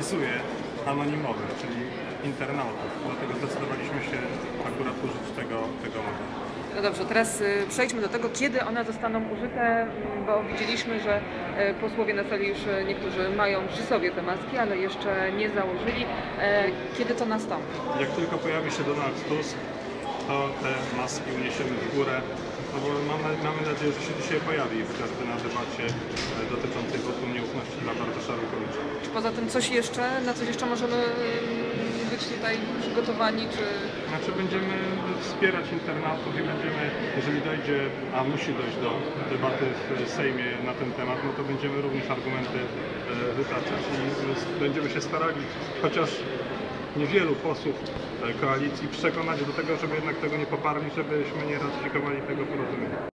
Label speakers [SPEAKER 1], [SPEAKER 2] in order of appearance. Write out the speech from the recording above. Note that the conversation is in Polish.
[SPEAKER 1] stosuje anonimowych, czyli internautów. Dlatego zdecydowaliśmy się akurat użyć tego modelu.
[SPEAKER 2] No dobrze, teraz przejdźmy do tego, kiedy one zostaną użyte, bo widzieliśmy, że posłowie na sali już niektórzy mają przy sobie te maski, ale jeszcze nie założyli. Kiedy to nastąpi?
[SPEAKER 1] Jak tylko pojawi się Donald Tusk, to te maski uniesiemy w górę, no bo mamy nadzieję, że się dzisiaj pojawi, chociażby na debacie dotyczącej wotum nieufności dla Bartosza Arłukowicza.
[SPEAKER 2] Czy poza tym na coś jeszcze możemy być tutaj przygotowani, czy...
[SPEAKER 1] Znaczy będziemy wspierać internautów i będziemy, jeżeli dojdzie, a musi dojść do debaty w Sejmie na ten temat, no to będziemy również argumenty wytaczać i będziemy się starali, chociaż niewielu posłów koalicji, przekonać do tego, żeby jednak tego nie poparli, żebyśmy nie ratyfikowali tego porozumienia.